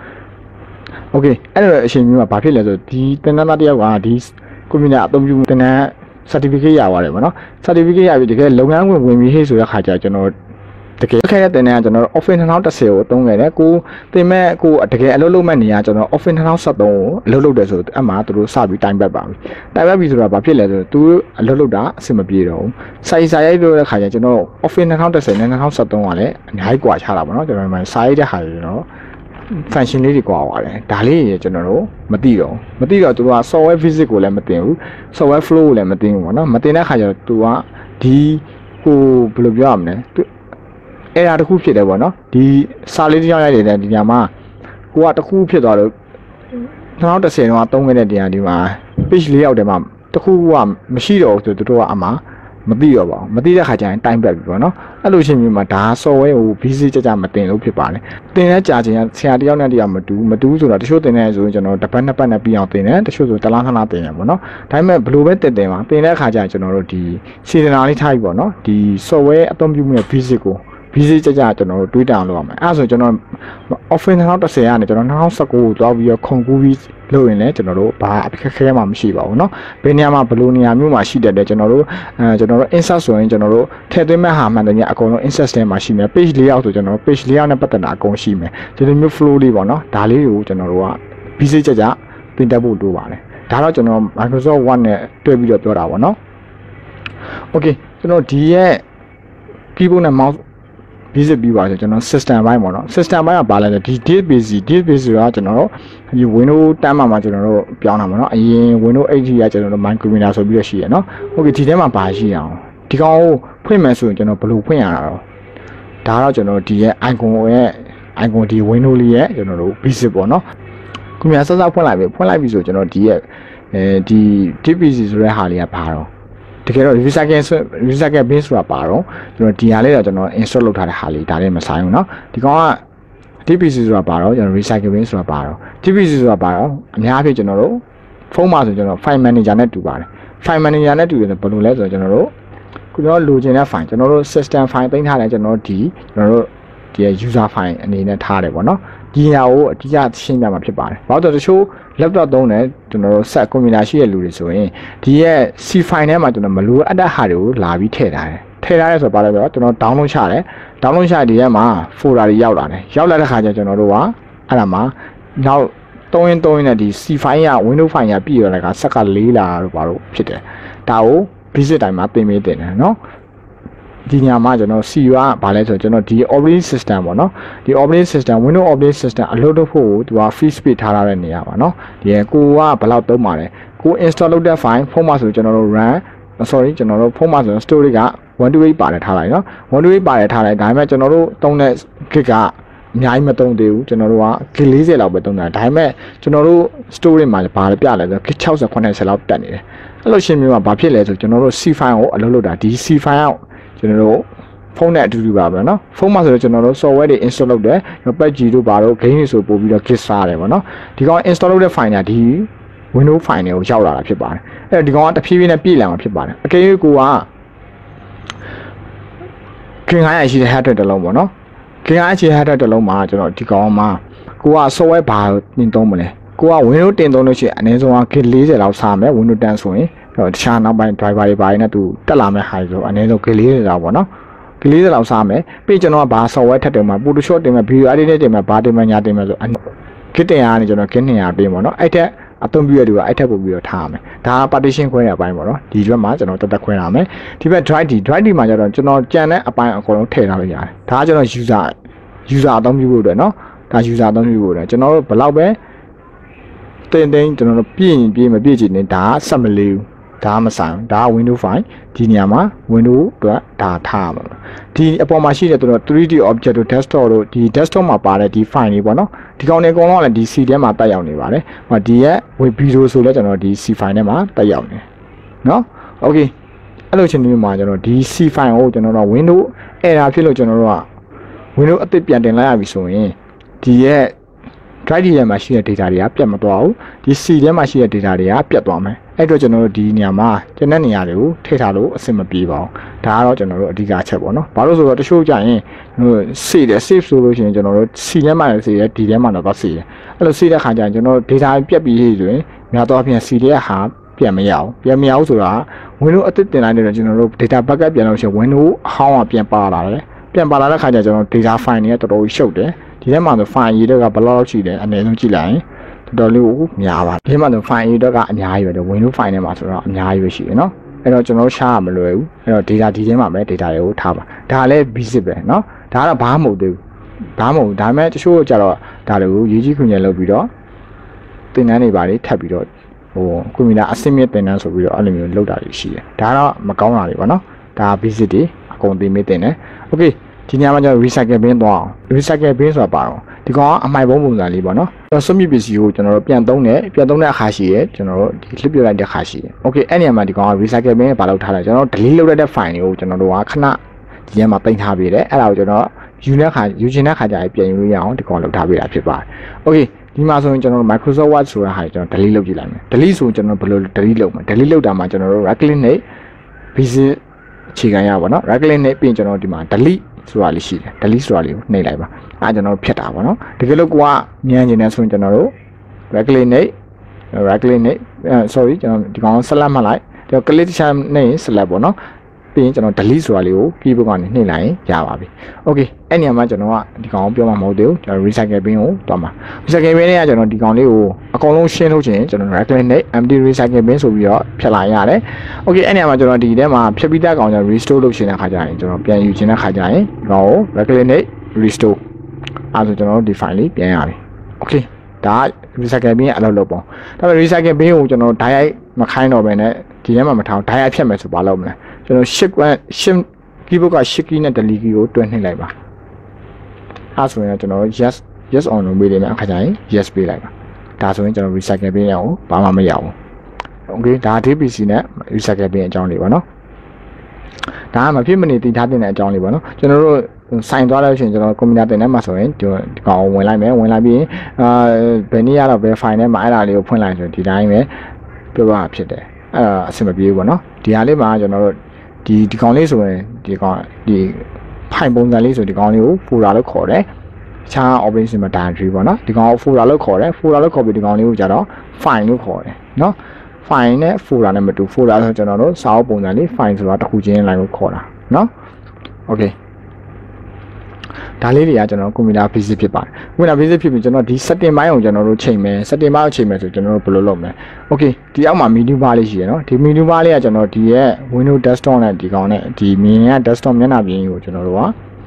okay အဲ့တော့အချိန်မျိုးမှာဘာဖြစ်လဲဆိုဒီတင်တဲ့သားတယောက်ကဒီ computer အသုံးပြုတင်တဲ့ certificate ရပါတယ်ဗောနော် certificate ရပြီတကယ်လုပ်ငန်းဝင်ပြီးဟေ့ဆိုတဲ့ခါကျကျွန်တော်တကယ်ခဲ့တဲ့တင်တဲ့ကျွန်တော် Office 2010ကိုသုံးခဲ့တယ်ကိုတင်မဲ့ကိုတကယ်အလုပ်လုပ်မဲ့နေရကျွန်တော် Office 2013ကိုအလုပ်လုပ်တယ်ဆိုအမှသူတို့စပြီးတိုင်ပတ်ပါပြီတိုင်ပတ်ပြီဆိုတာဘာဖြစ်လဲဆိုသူအလုပ်လုပ်တာအဆင်မပြေတော့ဘူးစာရိုက်လို့တဲ့ခါကျကျွန်တော် Office 2010နဲ့2013ကလည်းအများကြီးကွာခြားတာပေါ့နော်ကျွန်တော်မှစာရိုက်တဲ့ခါကျကျွန်တော် function လေးတွေကွာသွားတယ်ဒါလေးတွေကျွန်တော်တို့မသိတော့သူတို့က software physics ကိုလည်းမတင်ဘူး software flow ကိုလည်းမတင်ဘူးပေါ့နော်မတင်တဲ့ခါကျတော့သူကဒီဟိုဘယ်လိုပြောရမလဲအဲ့ဒါတခုဖြစ်တယ်ပေါ့နော်ဒီစာလေးတစ်ယောက်ရိုက်နေတဲ့ဒီညမှာကိုကတခုဖြစ်သွားတော့2010တော့သုံးခဲ့တဲ့တရားဒီမှာ page လေးရောက်တယ်မှာတခုကမရှိတော့ဘူးဆိုသူတို့ကအမှမသိတော့ပါဘူးမသိတဲ့ခါကျရင်တိုင်းပတ်ပြီပေါ့နော်အဲ့လိုချင်းမျိုးမှာဒါ software ကို busy ကြမတင်လို့ဖြစ်ပါတယ်တင်တဲ့ကြာချင်းဆရာတယောက်နဲ့တယောက်မတူဆိုတော့တချို့တင်တဲ့ဆိုရင်ကျွန်တော်တစ်ပတ်နှစ်ပတ်နဲ့ပြီးအောင်တင်တယ်တချို့ဆိုတလားခဏတင်ရပေါ့နော်ဒါပေမဲ့ဘယ်လိုပဲတင်ပါတင်တဲ့ခါကျရင်ကျွန်တော်တို့ဒီစေတနာလေးထားပြီပေါ့နော်ဒီ software အသုံးပြုမှုရဲ့ basic ကို busy ကြကျွန်တော်တို့တွေးတောင်လုပ်ရမယ်အဲ့ဆိုကျွန်တော် office 2010ကနေကျွန်တော်2019ကိုသွားပြီးတော့ခုံကူးပြီးလုပ်ရင်လည်းကျွန်တော်တို့ဘာအခက်ခဲမှမရှိပါဘူးเนาะဘယ်နေရာမှာဘယ်လိုနေရာမျိုးမှာရှိတတ်တယ်ကျွန်တော်တို့insert ဆိုရင်ကျွန်တော်တို့ထည့်သွင်းမဲ့ဟာမှန်တယ်ညအကုန်လုံး insert ထဲမှာရှိမယ် page layout ဆိုကျွန်တော်တို့ page layout နဲ့ပတ်သက်တာအကုန်ရှိမယ်ဒီလိုမျိုး flow လေးပေါ့เนาะဒါလေးကိုကျွန်တော်တို့က busy ကြပြင်တတ်ဖို့လိုပါတယ်ဒါတော့ကျွန်တော် Microsoft Word နဲ့တွဲပြီးတော့ပြောတာပေါ့เนาะ Okay ကျွန်တော်ဒီရဲ့ keyboard နဲ့ mouse visit ပြီးပါဆိုကျွန်တော် system ဘိုင်းပေါ့နော် system ဘိုင်းကဘာလဲဆိုဒီ database ကကျွန်တော်တို့ဒီ Windows 10မှာကျွန်တော်တို့ပြောင်းတာပေါ့နော်အရင် Windows 8ကကျွန်တော်တို့ Micrometer ဆိုပြီးတော့ရှိရနော် Okay ဒီထဲမှာဘာရှိအောင်ဒီကောင်ကိုဖွင့်မယ်ဆိုရင်ကျွန်တော်ဘယ်လိုဖွင့်ရတာတော့ဒါတော့ကျွန်တော်ဒီရဲ့ icon ဒီ Windows လေးရဲ့ကျွန်တော်တို့ visit ပေါ့နော်ကွန်ပျူတာဆက်ဖွင့်လိုက်ပြီဆိုကျွန်တော်ဒီရဲ့ဒီ database ဆိုတဲ့ဟာလေးကဘာတော့တကယ်တော့ recycle bin ဆိုတာပါတော့ကျွန်တော်ဒီဟာလေးတော့ကျွန်တော် install လုပ်ထားတဲ့ဟာလေးဒါလည်းမဆိုင်ဘူးเนาะဒီကောင်က DPC ဆိုတာပါတော့ကျွန်တော် recycle bin ဆိုတာပါတော့ DPC ဆိုတာပါတော့အများအားဖြင့်ကျွန်တော်တို့ဖုန်းမှာဆိုကျွန်တော် file manager နဲ့တူပါတယ် file manager နဲ့တူတယ်ဘယ်လိုလဲဆိုတော့ကျွန်တော်တို့လိုချင်တဲ့ file ကျွန်တော်တို့ system file သိမ်းထားတယ်ကျွန်တော်တို့ဒီ user file အနေနဲ့ထားတယ်ပေါ့เนาะဒီဟာကိုအတိအကျရှင်းပြမှာဖြစ်ပါတယ်ဘာလို့လဲဆိုတော့တချို့ laptop သုံးတယ်ကျွန်တော်တို့ set computer ရှိတဲ့လူတွေဆိုရင်ဒီရဲ့ C file ထဲမှာကျွန်တော်မလိုအပ်တဲ့ဟာတွေကိုလာပြီးထည့်ထားတယ်ဆိုတော့ဘာလဲဆိုတော့ကျွန်တော် download ချတယ် download ချဒီထဲမှာ folder တွေရောက်လာတယ်ရောက်လာတဲ့ခါကျကျွန်တော်တို့ကအဲ့ဒါမှာနောက်သုံးရင်နဲ့ဒီ C file က Windows file ကပြည်ရတဲ့ကဆက်က4လာတော့ဘာလို့ဖြစ်တယ်ဒါကို visit တိုင်းမှာပြင်ပေးတင်တယ်နော်ဒီညမှာကျွန်တော် CU ကဘာလဲဆိုတော့ကျွန်တော်ဒီ operating system ပေါ့နော်ဒီ operating system Windows operating system အလုပ်လုပ်ဖို့သူက free space ထားတဲ့နေရာပါနော်ဒီကိုကဘယ်လောက်သုံးပါလဲကို install လုပ်တဲ့ file ဖုန်းမှာဆိုကျွန်တော်တို့ ကျွန်တော်တို့ဖုန်းမှာဆို storage က128ပါတယ်ထားလိုက်နော်128ပါတယ်ထားလိုက်ဒါပေမဲ့ကျွန်တော်တို့သုံးတဲ့ gig ကအများကြီးမသုံးသေးဘူးကျွန်တော်တို့က gig 40လောက်ပဲသုံးတာဒါပေမဲ့ကျွန်တော်တို့ storage မှာဘာလဲပြလဲဆို gig 60 80လောက်တက်နေတယ်အဲ့လိုရှင်းမျိုးမှာဘာဖြစ်လဲဆိုကျွန်တော်တို့ C file ကိုအလုပ်လုပ်တာဒီ C file ကိုကျွန်တော်တို့ဖုန်းနဲ့အတူတူပါပဲเนาะဖုန်းမှာဆိုတော့ကျွန်တော်တို့ software တွေ install လုပ်တယ် patch တို့ပါတော့ game တွေဆိုပို့ပြီးတော့ git စားတယ်ပေါ့เนาะဒီကောင် install လုပ်တဲ့ file ကဒီ Windows file တွေကိုရောက်လာတာဖြစ်ပါတယ်အဲ့တော့ဒီကောင်ကတဖြည်းဖြည်းနဲ့ပြည့်လာမှာဖြစ်ပါတယ်အကယ်၍ကိုကခင်900ရှိတဲ့ hard drive တစ်လုံးပေါ့เนาะခင်900ရှိတဲ့ hard drive တစ်လုံးမှာကျွန်တော်ဒီကောင်မှာကိုက software ဘာတင်သုံးမလဲကိုက Windows တင်သုံးလို့ရှိရင်အနည်းဆုံးက git 40လောက်စားမယ် Windows 10ဆိုရင်တော့တခြားနောက်ပိုင်း driver တွေပါရင်လည်းသူတက်လာမဲ့ဟာဆိုအနည်းဆုံး git 40လောက်ပေါ့เนาะgit 40လောက်စားမယ်ပြီးကျွန်တော်ကဘာ software ထပ်တယ်မှာ Photoshop တင်မယ် video editing တင်မယ်ဘာတင်မယ်ညာတင်မယ်ဆို git တင်ရကနေကျွန်တော် git 200ပေးပေါ့เนาะအဲ့ထက်အသုံးပြုရတူကအဲ့ထက်ပို့ပြီးတော့ထားရမယ်ဒါက partition ခွဲတဲ့အပိုင်းပေါ့เนาะဒီဘက်မှာကျွန်တော်တက်ခွဲရမယ်ဒီဘက် drive D မှာကျတော့ကျွန်တော်ကြံတဲ့အပိုင်းအကုန်လုံးထည့်ထားလို့ရတယ်ဒါကကျွန်တော် user အသုံးပြုဖို့အတွက်เนาะဒါ user အသုံးပြုဖို့အတွက်ကျွန်တော်တို့ဘယ်လောက်ပဲတင်ကျွန်တော်တို့ပြည့်မပြည့်ချင်နေတာဆက်မလေးဘူးဒါမဆိုင်ဒါက Windows file ဒီနေရာမှာ Windows အတွက်ဒါထားရမှာဒီအပေါ်မှာရှိတဲ့တို့ 3D object တို့ desktop တို့ဒီ desktop မှာပါတဲ့ဒီ file တွေပေါ့နော်ဒီကောင်တွေအကုန်လုံးကလည်းဒီ C ထဲမှာတက်ရောက်နေပါတယ်ဟောဒီရဲ့ web video ဆိုလဲကျွန်တော်ဒီ C file ထဲမှာတက်ရောက်နေနော် okay အဲ့လိုချင်းမျိုးမှာကျွန်တော်ဒီ C file ကိုကျွန်တော်တို့ Windows error ဖြစ်လို့ကျွန်တော်တို့က Windows အသစ်ပြန်တင်လိုက်ရပြီဆိုရင်ဒီရဲ့ drive ထဲမှာရှိတဲ့ data တွေကပြတ်မသွားဘူးဒီ C ထဲမှာရှိတဲ့ data တွေကပြတ်သွားမယ်အဲ့တော့ကျွန်တော်တို့ဒီနေရာမှာကျန်တဲ့နေရာတွေကိုထည့်ထားလို့အဆင်မပြေပါဘူးဒါကတော့ကျွန်တော်တို့အဓိကအချက်ပေါ့နော်ဘာလို့ဆိုတော့တချို့ကြရင်save ဆိုလို့ရှိရင်ကျွန်တော်တို့ C ထဲမှာလည်း save တယ် D ထဲမှာတော့ save တယ်အဲ့လို save တဲ့ခါကျရင်ကျွန်တော်တို့ data ပြတ်ပြီးဆိုရင်များသောအားဖြင့် C ထဲကဟာပြန်မရအောင်ဆိုတာ Windows အသစ်တင်လိုက်တဲ့ကျွန်တော်တို့ data backup ပြန်လို့ရှိရင် Windows အဟောင်းကပြန်ပါလာတယ်ပြန်ပါလာတဲ့ခါကျကျွန်တော် data file တွေကတော်တော်ကြီးရှုပ်တယ်ဒီထဲမှာဆို file ရေးတော့ကဘယ်လောက်ရှိတယ်အနည်းဆုံးကြည့်လိုက်ရင်တော်တော်လေးကိုများပါဒီမှာဆို file ရေးတော့ကအများကြီးပဲ Windows file ထဲမှာဆိုတော့အများကြီးပဲရှိတယ်နော်အဲ့တော့ကျွန်တော်ရှားရမလွယ်ဘူးအဲ့တော့ data ဒီထဲမှာပဲ data တွေကိုထားပါဒါလည်း basic ပဲနော်ဒါကတော့ဘာမှမဟုတ်သေးဘူးဒါပေမဲ့တချို့ကြတော့ဒါတွေကိုရေးကြီးခွင့်ရလုပ်ပြီးတော့သင်တန်းတွေပါလေထပ်ပြီးတော့ကွန်ပျူတာအဆင့်မြင့်သင်တန်းဆိုပြီးတော့အဲ့လိုမျိုးလုပ်တာတွေရှိတယ်ဒါကတော့မကောင်းတာတွေပေါ့နော်ဒါ basic တွေအကုန်သိမေးတင်တယ် okay ဒီညမှာကျွန်တော် recycle bin သွားအောင် recycle bin ဆိုတာပါတော့ဒီကောင်ကအမိုက်ပုံစံလေးပေါ့နော်စွန့်ပစ်ပစ္စည်းကိုကျွန်တော်တို့ပြန်သုံးတဲ့အခါရှိရဲကျွန်တော်တို့ဒီ clip ပြလိုက်တဲ့အခါရှိရဲ okay အဲ့ဒီမှာဒီကောင်က recycle bin ဘာလို့ထားလဲကျွန်တော်တို့ delete လုပ်တဲ့ file တွေကိုကျွန်တော်တို့ကခဏဒီထဲမှာတင်ထားပေးတယ်အဲ့ဒါကိုကျွန်တော်ယူချင်တဲ့ခါကျရင်ပြန်ယူလို့ရအောင်ဒီကောင်လုပ်ထားပေးတာဖြစ်ပါတယ် okay ဒီမှာဆိုရင်ကျွန်တော်တို့ Microsoft Word ဆိုတာဟာကျွန်တော် delete လုပ်ကြည့်လိုက်မယ် delete ဆိုကျွန်တော်ဘယ်လို delete လုပ်မလဲ delete လုပ်တာမှာကျွန်တော်တို့ right click နဲ့ visit အခြေခံရပါတော့ right click နဲ့ပြင်ကျွန်တော်ဒီမှာ delete ဆိုတာလေးရှိတယ် delete ဆိုတာလေးကိုနှိပ်လိုက်ပါအဲကျွန်တော်တို့ဖြတ်တာပေါ့နော်တကယ်လို့ကိုကမြန်နေတယ်ဆိုရင်ကျွန်တော်တို့ right click နှိပ် sorry ကျွန်တော်ဒီကောင် select မှတ်လိုက်ဒီ click တစ်ချက်နှိပ်ရင် select ပေါ့နော်ပြီးရင်ကျွန်တော် delete ဆိုတာလေးကို keyboard ကနေနှိပ်လိုက်ရင်ရပါပြီ okay အဲ့နေရာမှာကျွန်တော်ကဒီကောင်ကိုပြောမှာမဟုတ်သေးဘူးကျွန်တော် recycle bin ကိုတွားမှာ recycle bin နဲ့ကကျွန်တော်ဒီကောင်လေးကိုအကုန်လုံးရှင်းလို့ချင်းကျွန်တော် right click နှိပ် empty recycle bin ဆိုပြီးတော့ဖြတ်လိုက်ရတယ် okay အဲ့နေရာမှာကျွန်တော်ဒီထဲမှာဖြတ်ပြီးတဲ့ကောင်ကျွန်တော် restore လုပ်ချင်တဲ့ခါကျရင်ကျွန်တော်ပြန်ယူချင်တဲ့ခါကျရင်ဒီကောင်ကို right click နှိပ် restore အဲ့ဆိုကျွန်တော်တို့ဒီ file လေးပြန်ရပြီ okay ဒါ recycle bin အလုပ်လုပ်ပုံဒါပေမဲ့ recycle bin ကိုကျွန်တော် direct မခိုင်းတော့ဘဲနဲ့ဒီထဲမှာမထား direct ဖြတ်မယ်ဆိုဘာလုပ်မလဲကျွန်တော် shift keyboard က shift key နဲ့ delete key ကိုတွဲနှိပ်လိုက်ပါအဲ့ဆိုရင်ကျွန်တော် yes on လုပ်ပေးတယ်အခါကျရင် yes ပေးလိုက်ပါဒါဆိုရင်ကျွန်တော် recycle bin ရအောင်ဘာမှမရအောင် okay ဒါ DPC နဲ့ recycle bin အကြောင်းလေးပေါ့နော်ဒါကမဖြစ်မနေတည်ထားတဲ့အကြောင်းလေးပေါ့နော်ကျွန်တော်တို့ဆိုင်သွားလို့ရှိရင်ကျွန်တော်ကွန်ပျူတာတင်ထဲမှာဆိုရင်ဒီကောင်ဝင်လိုက်မယ်ဝင်လိုက်ပြီးဘယ်နည်းရတော့ဘယ် file ထဲမှာအဲ့ဒါလေးကိုဖွင့်လိုက်ဆိုဒီတိုင်းပဲပြောပါဖြစ်တယ်အဲ့ဒါအဆင်မပြေဘူးပေါ့နော်ဒီဟာလေးမှာကျွန်တော်တို့ဒီကောင်လေးဆိုရင်ဒီဖိုင်ပုံစံလေးဆိုဒီကောင်လေးကို folder လို့ခေါ်တယ်ခြား operating system directory ပေါ့နော်ဒီကောင်ကို folder လို့ခေါ်တယ် folder လို့ခေါ်ပြီးဒီကောင်လေးကိုကြတော့ file လို့ခေါ်တယ်နော် file နဲ့ folder နဲ့မတူ folder ဆိုကျွန်တော်တို့စာအုပ်ပုံစံလေး file ဆိုတာတစ်ခုချင်းလိုက်ကိုခေါ်တာနော် okay ဒါလေးတွေကကျွန်တော်ကွန်ပျူတာ basic ဖြစ်ပါတယ်ကွန်ပျူတာ basic ဖြစ်ပြီးကျွန်တော်ဒီ setting ဘိုင်းကိုကျွန်တော်တို့ချိန်မယ် setting ဘိုင်းကိုချိန်မယ်ဆိုကျွန်တော်တို့ဘယ်လိုလုပ်မလဲ okay ဒီအောက်မှာ menu bar လေးရှိရနော်ဒီ menu bar လေးကကျွန်တော်ဒီရဲ့ Windows desktop နဲ့ဒီကောင်နဲ့ဒီမြင်ရ desktop မျက်နှာပြင်ကိုကျွန်တော်တို့က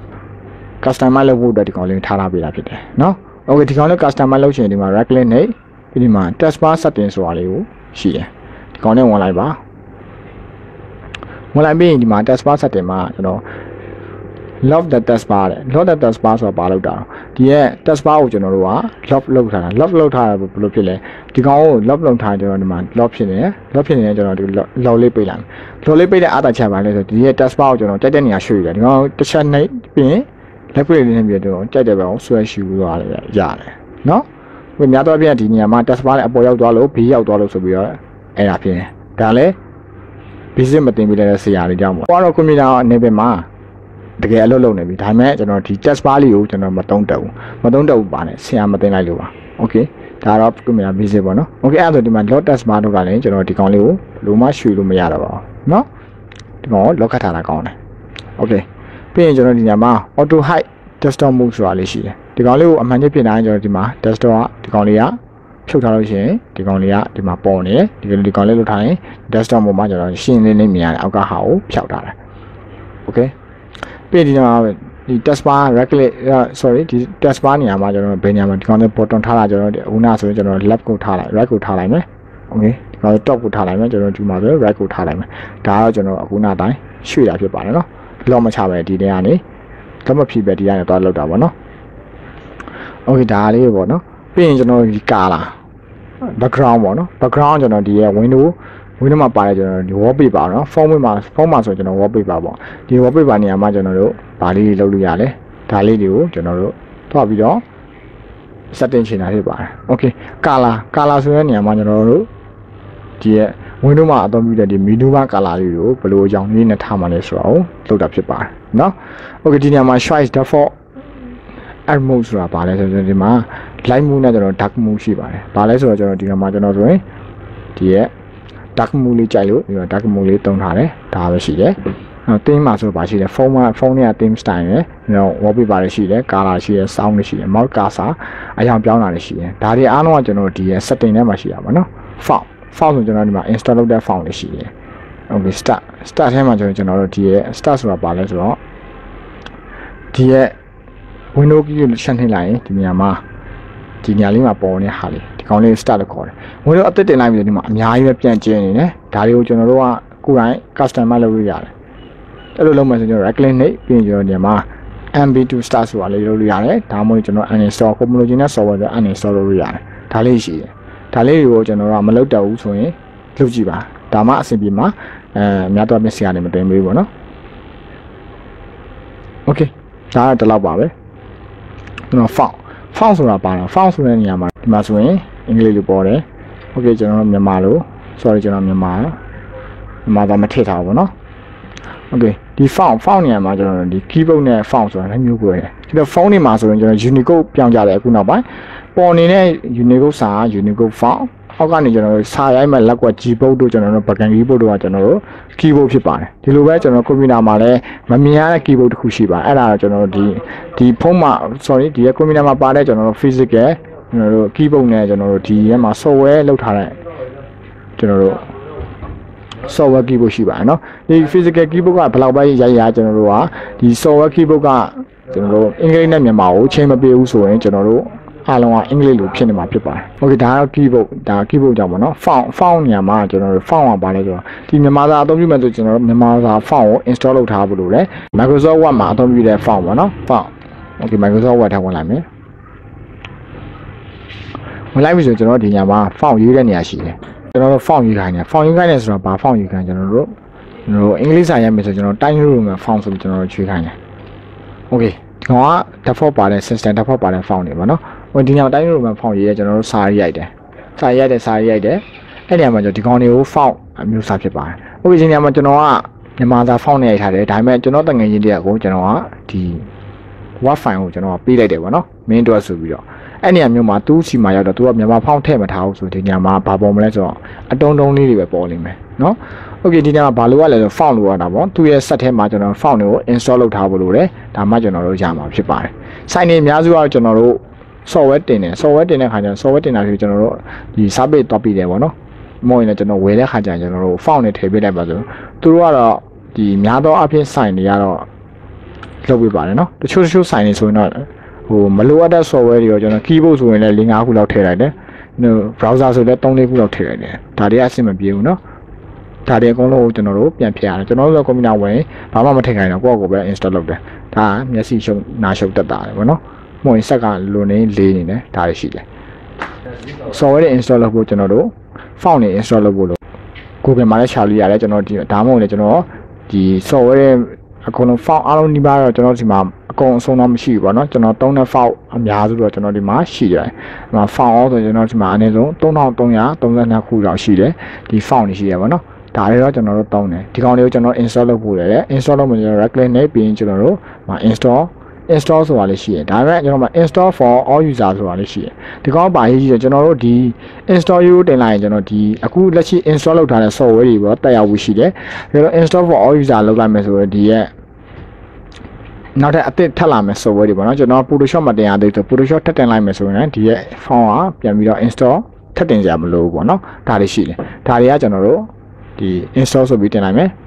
customize လုပ်ဖို့အတွက်ဒီကောင်လေးထားပေးတာဖြစ်တယ်နော် okay ဒီကောင်လေး customize လုပ်ချင်ဒီမှာ right click နဲ့ပြီးဒီမှာ taskbar setting ဆိုတာလေးကိုရှိတယ်ဒီကောင်နဲ့ဝင်လိုက်ပါဝင်လိုက်ပြီးဒီမှာ taskbar setting မှာကျွန်တော်love the taskbar တဲ့ love the taskbar ဆိုတာဘာလို့တာဒီရဲ့ taskbar ကိုကျွန်တော်တို့က love လုပ်ထားတာ love လုပ်ထားတာဘယ်လိုဖြစ်လဲဒီကောင်ကို love လုပ်ထားကျွန်တော်ဒီမှာ love ဖြစ်နေတယ် love ဖြစ်နေတယ်ကျွန်တော်ဒီ love လေးပေးလိုက် love လေးပေးတဲ့အားသာချက်ပါလဲဆိုဒီရဲ့ taskbar ကိုကျွန်တော်ကြိုက်တဲ့နေရာရွှေ့ရတယ်ဒီကောင်တစ်ချက်နှိပ်ပြီးရင်လက်ခွေလေးနဲ့ပြီးတော့ကြိုက်တဲ့ဘက်ကိုဆွဲရှူသွားရတယ်ရတယ်နော်ဘယ်များတော့ပြန်ဒီနေရာမှာ taskbar နဲ့အပေါ်ရောက်သွားလို့ဘေးရောက်သွားလို့ဆိုပြီးတော့အဲ့ဒါဖြစ်နေဒါလည်း basic မတင်ပေးတဲ့ဆရာတွေကြောင့်ပေါ့တော့ကွန်ပျူတာအနေနဲ့မှာတကယ်အလုပ်လုပ်နေပြီဒါပေမဲ့ကျွန်တော်ဒီ test bar လေးကိုကျွန်တော်မသုံးတတ်ဘူးပါနဲ့ဆရာမသိလိုက်လို့ပါ okay ဒါတော့ကွန်ပျူတာ basic ပေါ့နော် okay အဲ့ဒါဆိုဒီမှာ load test bar တို့ကလည်းကျွန်တော်ဒီကောင်လေးကိုလုံးမရွှေ့လို့မရတော့ပါဘူးเนาะဒီကောင်ကို lock ခတ်ထားတာကောင်းတယ် okay ပြီးရင်ကျွန်တော်ဒီညမှာ auto hide desktop mode ဆိုတာလေးရှိတယ်ဒီကောင်လေးကိုအမှန်ချင်းပြင်တိုင်းကျွန်တော်ဒီမှာ desktop ကဒီကောင်လေးကဖြုတ်ထားလို့ရှိရင်ဒီကောင်လေးကဒီမှာပေါ်နေတယ်ဒီကောင်လေးလို့ထားရင် desktop mode မှာကျွန်တော်ရှင်းနေနေမြင်ရတယ်အောက်ကဟာကိုဖြောက်ထားတယ် okay ပြီးဒီမှာဒီ taskbar right click sorry ဒီ taskbar နေရာမှာကျွန်တော်ဘယ်နေရာမှာဒီကောင်လေး button ထားတာကျွန်တော်အခုနဆိုရင်ကျွန်တော် left ကိုထားလိုက် right ကိုထားလိုက်မယ် okay ဒီကောင် top ကိုထားလိုက်မယ်ကျွန်တော်ဒီမှာဆို right ကိုထားလိုက်မယ်ဒါတော့ကျွန်တော်အခုနအတိုင်းရွှေ့တာဖြစ်ပါတယ်နော်လော့မချပဲဒီနေရာနေတော့မဖြစ်ပဲဒီကနေတော့လောက်တာပေါ့နော် okay ဒါလေးပေါ့နော်ပြီးရင်ကျွန်တော်ဒီကာလာ background ပေါ့နော် background ကျွန်တော်ဒီရဲ့ window မှာပါတယ်ကျွန်တော်ဒီ wallpaper เนาะ phone မှာဆိုကျွန်တော် wallpaper ပေါ့ဒီ wallpaper နေရာမှာကျွန်တော်တို့ဗာလေးတွေလုပ်လို့ရလဲဒါလေးတွေကိုကျွန်တော်တို့တွားပြီးတော့ setting ချင်တာဖြစ်ပါတယ် okay color ဆိုတဲ့နေရာမှာကျွန်တော်တို့ဒီရဲ့ window မှာအသုံးပြုတဲ့ဒီ menu bar color လေးကိုဘယ်လိုအကြောင်းလေးနဲ့ထားမှလဲဆိုတာကိုလုပ်တာဖြစ်ပါတယ်เนาะ okay ဒီနေရာမှာ choice default add mode ဆိုတာဗာလဲဆိုတော့ဒီမှာ light mode နဲ့ကျွန်တော် dark mode ရှိပါတယ်ဗာလဲဆိုတော့ကျွန်တော်ဒီမှာကျွန်တော်ဆိုရင်ဒီရဲ့dark mode လေးကြိုက်လို့ဒီမှာ dark mode လေးတုံးထားတယ်ဒါပဲရှိတယ်။ theme မှာဆိုပါရှိတယ် phone နဲ့ theme style ရယ်နောက် wallpaper တွေရှိတယ် color ရှိတယ် sound တွေရှိတယ် mouse cursor အရောင်ပြောင်းတာတွေရှိတယ်ဒါတွေအားလုံးကကျွန်တော်ဒီရဲ့ setting ထဲမှာရှိရပါတော့။ font ဆိုကျွန်တော်ဒီမှာ install လုပ်တဲ့ font တွေရှိတယ်။ okay start ထဲမှာကျွန်တော်တို့ဒီရဲ့ start ဆိုတာပါလဲဆိုတော့ဒီရဲ့ window key ကိုရှင်းနှိပ်လိုက်ရင်ဒီနေရာမှာဒီနေရာလေးမှာပေါ်နေဟာလေးဒီကောင်လေး start လို့ခေါ်တယ်ဝင်တော့အသစ်တင်လိုက်ပြီးဒီမှာအများကြီးပဲပြန်ကျင်းနေတယ်ဒါတွေကိုကျွန်တော်တို့ကကိုယ်တိုင် customize လုပ်လို့ရတယ်အဲ့လိုလုပ်မှဆိုကျွန်တော် right click နှိပ်ပြီးရင်ကျွန်တော်ဒီမှာ mb2 start ဆိုတာလေးလုပ်လို့ရတယ်ဒါမှမဟုတ်ကျွန်တော် uninstall ကိုမလို့ခြင်းတဲ့ software တွေ uninstall လုပ်လို့ရတယ်ဒါလေးရှိတယ်ဒါလေးတွေကိုကျွန်တော်တို့ကမလုပ်တတ်ဘူးဆိုရင်လုပ်ကြည့်ပါဒါမှအဆင်ပြေမှာများတော့မျက်စိကနေမတင်ပေးဘူးပေါ့နော် okay ဒါကတလောက်ပါပဲကျွန်တော် font ဆိုတာပါတာ font ဆိုတဲ့နေရာမှာဒီမှာဆိုရင်အင်္ဂလိပ်လိုပေါ်တယ် okay ကျွန်တော်မြန်မာလို sorry ကျွန်တော်မြန်မာတော့မထည့်ထားဘူးပေါ့နော် okay ဒီ font နေရာမှာကျွန်တော်တို့ဒီ keyboard နဲ့ font ဆိုတာလည်းမျိုးကိုရတယ်ဒီတော့ font နေမှာဆိုရင်ကျွန်တော် Unicode ပြောင်းကြတယ်အခုနောက်ပိုင်းပေါ်နေတဲ့ Unicode စာ Unicode font အောက်ကနေကျွန်တော်တို့စာရိုက်မဲ့လက်ကွက် Gboard တို့ကျွန်တော်တို့ Backen keyboard တို့ကကျွန်တော်တို့ keyboard ဖြစ်ပါတယ်ဒီလိုပဲကျွန်တော်ကွန်ပျူတာမှာလည်းမမြင်ရတဲ့ keyboard တစ်ခုရှိပါတယ်အဲ့ဒါတော့ကျွန်တော်တို့ဒီဖုန်းမှာ sorry ဒီကွန်ပျူတာမှာပါတဲ့ကျွန်တော်တို့ physical ကျွန်တော်တို့ keyboard နဲ့ကျွန်တော်တို့ဒီထဲမှာ software လောက်ထားတဲ့ကျွန်တော်တို့ software keyboard ရှိပါတယ်เนาะဒီ physical keyboard ကဘယ်လောက်ပဲရကျွန်တော်တို့ကဒီ software keyboard ကကျွန်တော်တို့အင်္ဂလိပ်နဲ့မြန်မာကိုချိန်မပေးဘူးဆိုရင်ကျွန်တော်တို့အားလုံးကအင်္ဂလိပ်လိုဖြစ်နေမှာဖြစ်ပါတယ်။ Okay ဒါကတော့ keyboard ဒါ keyboard ကြောင့်ပေါ့နော် font နေရာမှာကျွန်တော်တို့ font ကပါလဲဆိုတော့ဒီမြန်မာစာအသုံးပြုမဲ့ဆိုကျွန်တော်တို့မြန်မာစာ font ကို install လုပ်ထားဖို့လိုတယ် Microsoft Word မှာအသုံးပြုတဲ့ font ပေါ့နော် font Okay Microsoft Word ထဲဝင်လိုက်မယ်ဝင်လိုက်ပြီဆိုကျွန်တော်ဒီညမှာ font ရေးတဲ့နေရာရှိတယ်ကျွန်တော်တို့ font ရေးခိုင်းတယ် font ရေးခိုင်းတယ်ဆိုတော့ဘာ font ရေးခိုင်းကျွန်တော်တို့အင်္ဂလိပ်စာရေးမယ်ဆိုကျွန်တော် Times New Roman font ဆိုပြီးကျွန်တော်တို့ရွေးခိုင်းတယ် Okay ဒီကောင်က default ပါတဲ့ system default ပါတဲ့ font တွေပေါ့နော်ဒီညမှာ Times New Roman font ရေးရကျွန်တော်တို့စာရိုက်တယ်အဲ့ဒီမှာကျွန်တော်ဒီကောင်တွေကို font အမျိုးအစားဖြစ်ပါတယ် Okay ဒီညမှာကျွန်တော်ကမြန်မာစာ font နဲ့ရိုက်ထားတယ်ဒါပေမဲ့ကျွန်တော်တငယ်ချင်းတယောက်ကိုကျွန်တော်ကဒီ Word file ကိုကျွန်တော်ကပေးလိုက်တယ်ပေါ့နော် main အတွက်ဆိုပြီးတော့အဲ့နေရာမျိုးမှာသူ့စီမှာရောက်တော့သူကမြန်မာ font ထည့်မထားဘူးဆိုဒီညမှာဘာပေါ်မလဲဆိုတော့အတုံးတုံးလေးတွေပဲပေါ်နေမယ်နော် Okay ဒီညမှာဘာလို့ရလဲဆို font လို့ရတာပေါ့သူ့ရဲ့ set ထဲမှာကျွန်တော် font တွေကို install လုပ်ထားဖို့လိုတယ်ဒါမှကျွန်တော်တို့ရမှာဖြစ်ပါတယ် site နေအများစုကတော့ကျွန်တော်တို့ software တင်တယ် software တင်တဲ့ခါကျတော့ software တင်တာဆိုကျွန်တော်တို့ဒီ service တော့ပြီးတယ်ပေါ့နော်မဟုတ်ရင်လည်းကျွန်တော်ဝယ်တဲ့ခါကျရင်ကျွန်တော်တို့ font နဲ့ထည့်ပေးလိုက်ပါဆိုသူတို့ကတော့ဒီများသောအားဖြင့် site တွေကတော့လုပ်ပေးပါတယ်နော်တချို့ site တွေဆိုရင်တော့ဟိုမလိုအပ်တဲ့ software တွေရောကျွန်တော် keyboard ဆိုရင်လည်း 4-5 ခုလောက်ထည့်လိုက်တယ် browser ဆိုလည်း 3-4 ခုလောက်ထည့်လိုက်တယ်ဒါတွေအဆင်မပြေဘူးနော်ဒါတွေအကုန်လုံးကိုကျွန်တော်တို့ပြန်ဖြည့်ရတယ်ကျွန်တော်တို့ကကွန်ပျူတာဝင်ဘာမှမထည့်ခိုင်းတော့ကိုယ့်ကိုယ်ပဲ install လုပ်တယ်ဒါကမျက်စိရှုပ်နာရှုပ်တတ်တာပဲနော်မဟုတ်ရင်ဆက်ကလိုနေလေးနေတယ်ဒါတွေရှိတယ် software တွေ install လုပ်ဖို့ကျွန်တော်တို့ font တွေ install လုပ်ဖို့လို့ Google မှာလည်းရှာလို့ရတယ်ကျွန်တော်ဒီဒါမှမဟုတ်လည်းကျွန်တော်ဒီ software တွေအကုန်လုံး font အားလုံးဒီမှာတော့ကျွန်တော်ဒီမှာအကုန်အဆုံးတော့မရှိဘူးပေါ့နော်ကျွန်တော်သုံးတဲ့ font အများစုတော့ကျွန်တော်ဒီမှာရှိတယ်ဒီမှာ font အောင်ဆိုကျွန်တော်ဒီမှာအနည်းဆုံး3332ခုလောက်ရှိတယ်ဒီ font တွေရှိရပါတော့ဒါတွေတော့ကျွန်တော်တို့တောင်းတယ်ဒီကောင်တွေကိုကျွန်တော် install လုပ်ဖို့ရတယ် install လုပ်မယ်ကျွန်တော် right click နဲ့ပြီးရင်ကျွန်တော်တို့မှာ install ဆိုတာလေးရှိတယ်ဒါပေမဲ့ကျွန်တော်မှာ install for all user ဆိုတာလေးရှိတယ်ဒီကောင်ပါရေးကြီးတယ်ကျွန်တော်တို့ဒီ install ရိုးတင်လိုက်ရင်ကျွန်တော်ဒီအခုလက်ရှိ install လုပ်ထားတဲ့ software တွေပေါ့တက်ရောက်မှုရှိတယ်ဒါတော့ install for all user လုပ်လိုက်မယ်ဆိုတော့ဒီရဲ့နောက်ထပ်အသစ်ထပ်လာမယ် software တွေပေါ့နော်ကျွန်တော် Photoshop မှာတင်ရသေးတယ် Photoshop ထပ်တင်လိုက်မယ်ဆိုရင်ဒီရဲ့ font ကပြန်ပြီးတော့ install ထပ်တင်ကြမလို့ပေါ့နော်ဒါတွေရှိတယ်ဒါတွေကကျွန်တော်တို့ဒီ install ဆိုပြီးတင်လိုက်မယ်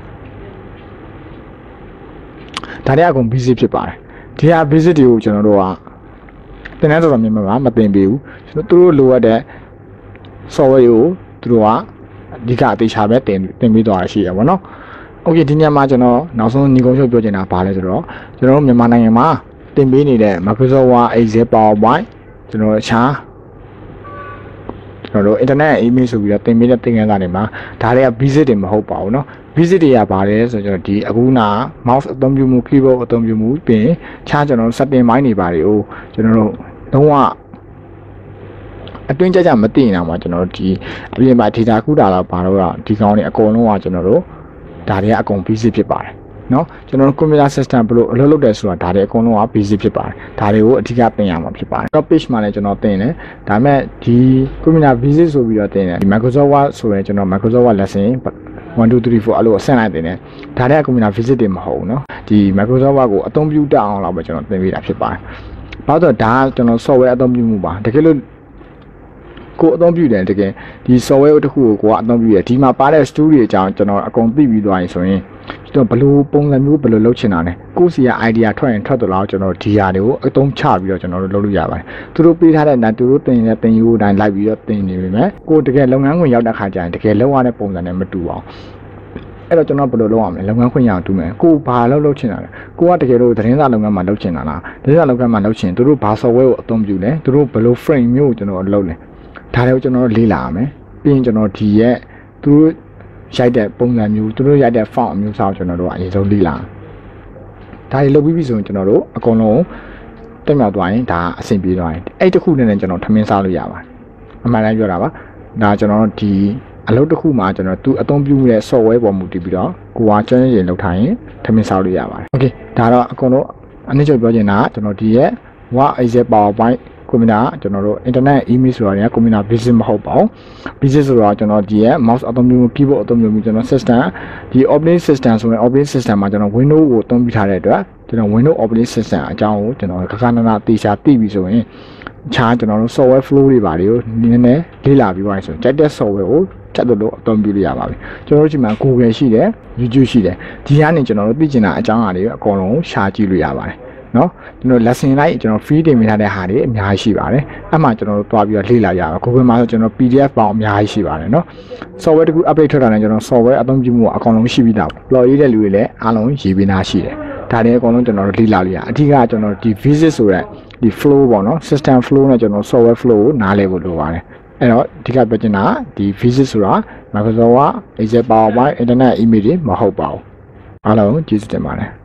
ဒါတွေအကုန် basic ဖြစ်ပါတယ်ဒီဟာ basic တွေကိုကျွန်တော်တို့ကတင်တဲ့တော်တော်များများမတင်ပေးဘူးကျွန်တော်တို့လိုအပ်တဲ့ software ကိုသူတို့ကအဓိကအသေးချာပဲတင်ပေးသွားရရှိရပါတော့ Okay ဒီညမှာကျွန်တော်နောက်ဆုံးညီကုန်းချုပ်ပြောချင်တာဘာလဲဆိုတော့ကျွန်တော်တို့မြန်မာနိုင်ငံမှာတင်ပေးနေတဲ့ Microsoft Word Excel PowerPoint ကျွန်တော်အခြားကျွန်တော်တို့ internet email ဆိုပြီးတော့တင်ပေးတဲ့သင်ခန်းစာတွေမှာဒါတွေက basic တွေမဟုတ်ပါဘူးเนาะ basic တွေကဘာလဲဆိုတော့ဒီအခုနာ mouse အသုံးပြုမှု keyboard အသုံးပြုမှုပြီးရင်ခြားကျွန်တော်တို့ setting ပိုင်းတွေပါတယ်ကိုကျွန်တော်တို့လုံးဝအတွင်းကြမသိနေတာမှာကျွန်တော်တို့ဒီအပြင်မှာ data ကူတာတော့ဘာလို့ဒီကောင်းတွေအကုန်လုံးကကျွန်တော်တို့ဒါတွေကအကုန် basic ဖြစ်ပါတယ်เนาะကျွန်တော်တို့ computer system ဘယ်လိုအလုပ်လုပ်တယ်ဆိုတာဒါတွေအကုန်လုံးက basic ဖြစ်ပါတယ်ဒါတွေကိုအဓိကသင်ရမှာဖြစ်ပါတယ် top page မှာလည်းကျွန်တော်သင်တယ်ဒါပေမဲ့ဒီ computer basic ဆိုပြီးတော့သင်တယ်ဒီ Microsoft Word ဆိုရင်ကျွန်တော် Microsoft Word lesson 1 2 3 4အဲ့လိုအဆင့်လိုက်သင်တယ်ဒါတွေက computer basic တွေမဟုတ်ဘူးเนาะဒီ Microsoft Word ကိုအသုံးပြုတတ်အောင်လောက်ပဲကျွန်တော်သင်ပေးတာဖြစ်ပါတယ်ဘာလို့ဒါကကျွန်တော် software အသုံးပြုမှုပါတကယ်လို့ကိုအသုံးပြုတယ်တကယ်ဒီ software တစ်ခုကိုအသုံးပြုရဒီမှာပါတဲ့ story အကြောင်းကျွန်တော်အကုန်သိပြီးသွားရင်ဆိုရင်ကျွန်တော်ဘယ်လိုပုံစံမျိုးဘယ်လိုလုပ်ချင်တာလဲကိုယ့်စီက idea ထွက်ရင်ထွက်တော့လောက်ကျွန်တော်ဒီဟာတွေကိုအသုံးချပြီးတော့ကျွန်တော်တို့လုပ်လို့ရပါတယ်သူတို့ပေးထားတဲ့နာသူတို့တင်တဲ့တင်ယူတိုင်းလိုက်ပြီးတော့တင်နေပြီမဲ့ကိုတကယ်လုပ်ငန်းခွင်ရောက်တဲ့ခါကျရင်တကယ်လုပ်ရတဲ့ပုံစံနဲ့မတူအောင်အဲ့တော့ကျွန်တော်ဘယ်လိုလုပ်ရမလဲလုပ်ငန်းခွင်ရအောင်တူမယ်ကိုဘာလုပ်ချင်တာလဲကိုကတကယ်လို့သတင်းစာလုပ်ငန်းမှာလုပ်ချင်တာလားသတင်းစာလုပ်ငန်းမှာလုပ်ချင်သူတို့ဘာ software ကိုအသုံးပြုလဲသူတို့ဘယ်လို frame မျိုးကိုကျွန်တော်လုပ်လဲဒါတွေကိုကျွန်တော်လေ့လာရမယ်ပြီးရင်ကျွန်တော်ဒီရဲ့သူတို့ရိုက်တဲ့ပုံစံမျိုးသူတို့ရိုက်တဲ့ font အမျိုးအစားကိုကျွန်တော်တို့အရင်ဆုံးလေ့လာဒါတွေလုပ်ပြီးဆိုရင်ကျွန်တော်တို့အကုန်လုံးတက်မြောက်သွားရင်ဒါအဆင်ပြေသွားရင်အဲ့တခုနဲ့ကျွန်တော်ထမင်းစားလို့ရပါတယ်အမှန်တမ်းပြောတာပါဒါကျွန်တော်တို့ဒီအလုပ်တစ်ခုမှာကျွန်တော်သူအသုံးပြုတဲ့ software ပေါ်မူတည်ပြီးတော့ကိုကကျွမ်းကျင်လောက်ထိုင်ရင်ထမင်းစားလို့ရပါတယ်။ Okay ဒါတော့အကုန်လုံးအနည်းချုပ်ပြောချင်တာကကျွန်တော်ဒီရဲ့ Word Excel PowerPoint ကွန်ပျူတာကျွန်တော်တို့ internet email ဆိုတာတွေကကွန်ပျူတာ business မဟုတ်ပါဘူး business ဆိုတော့ကျွန်တော်ဒီရဲ့ mouse အသုံးပြု keyboard အသုံးပြုပြီးကျွန်တော် system ဒီ operating system ဆိုရင် operating system မှာကျွန်တော် Windows ကိုအသုံးပြုထားတဲ့အတွက်ကျွန်တော် Windows operating system အကြောင်းကိုကျွန်တော်ခဏခဏသေချာသိပြီဆိုရင်ခြားကျွန်တော်တို့ software flow တွေပါတွေကိုနည်းနည်းလေ့လာပြီးပါရင်ဆိုရင်ကြိုက်တဲ့ software ကိုချက်လို့အသုံးပြုလို့ရပါပြီကျွန်တော်တို့ဒီမှာ Google ရှိတယ် YouTube ရှိတယ်ဒီကနေကျွန်တော်တို့သိချင်တာအကြောင်းအရာတွေအကုန်လုံးရှာကြည့်လို့ရပါတယ်နော်ကျွန်တော် lesson လိုက်ကျွန်တော် free တင်ပေးထားတဲ့ဟာတွေအများကြီးရှိပါတယ်အဲ့မှာကျွန်တော်တို့တွားပြီးတော့လေ့လာရအောင် Google မှာဆိုကျွန်တော် PDF ပေါင်းအများကြီးရှိပါတယ်နော် software တခု update ထွက်တာနဲ့ကျွန်တော် software အသုံးပြုမှုအကောင်လုံးရှိပြီးသား log ရေးတဲ့လူတွေလည်းအားလုံးရေးပေးနာရှိတယ်ဒါတွေအကောင်လုံးကျွန်တော်တို့လေ့လာလို့ရအဓိကကျွန်တော်ဒီ visit ဆိုတဲ့ဒီ flow ပေါ့နော် system flow နဲ့ကျွန်တော် software flow ကိုနားလည်ဖို့လိုပါတယ်အဲ့တော့အဓိကပြောချင်တာဒီ visit ဆိုတာ Microsoft Excel PowerPoint Internet email တွေမဟုတ်ပါဘူးအားလုံးကျေးဇူးတင်ပါတယ်